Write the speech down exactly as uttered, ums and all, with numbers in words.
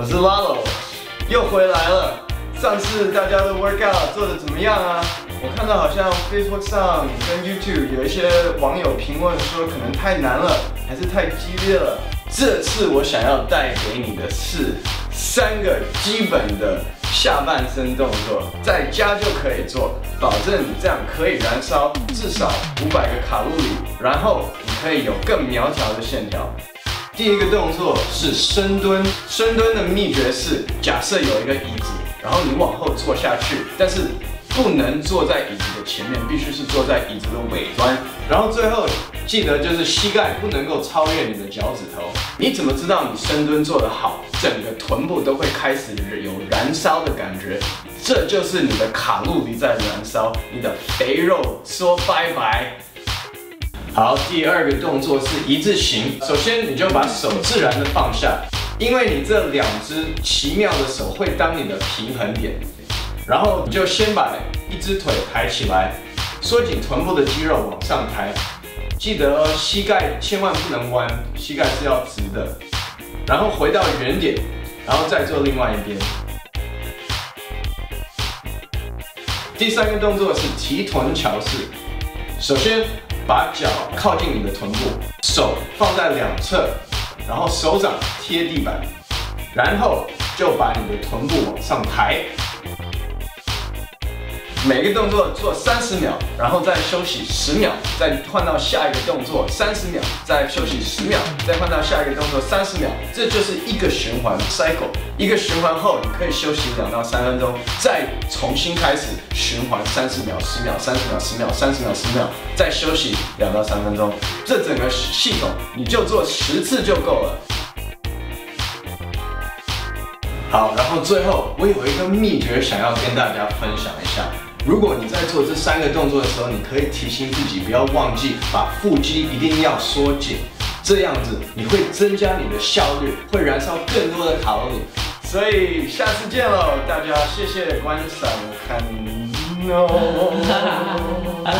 是 Lalo， 又回来了。上次大家的 workout 做的怎么样啊？我看到好像 Facebook 上跟 YouTube 有一些网友评论说可能太难了，还是太激烈了。这次我想要带给你的是三个基本的下半身动作，在家就可以做，保证你这样可以燃烧至少五百个卡路里，然后你可以有更苗条的线条。第一个动作是深蹲，深蹲的秘诀是，假设有一个椅子，然后你往后坐下去，但是不能坐在椅子的前面，必须是坐在椅子的尾端。然后最后记得就是膝盖不能够超越你的脚趾头。你怎么知道你深蹲做得好，整个臀部都会开始有燃烧的感觉？这就是你的卡路里在燃烧，你的肥肉说拜拜。好，第二个动作是一字形。首先你就把手自然的放下，因为你这两只奇妙的手会当你的平衡点。然后你就先把一只腿抬起来，缩紧臀部的肌肉往上抬，记得膝盖千万不能弯，膝盖是要直的。然后回到原点，然后再做另外一边。第三个动作是提臀桥式。首先把脚靠近你的臀部，手放在两侧，然后手掌贴地板，然后就把你的臀部往上抬。每个动作做三十秒，然后再休息十秒，再换到下一个动作三十秒，再休息十秒，再换到下一个动作三十秒，这就是一个循环 cycle。一个循环后，你可以休息两到三分钟，再重新开始循环三十秒、十秒、三十秒、十秒、三十秒、十秒，再休息两到三分钟。这整个系统你就做十次就够了。好，然后最后我有一个秘诀想要跟大家分享一下。如果你在做这三个动作的时候，你可以提醒自己不要忘记把腹肌一定要缩紧，这样子你会增加你的效率，会燃烧更多的卡路里。所以下次见喽，大家谢谢观赏看哦。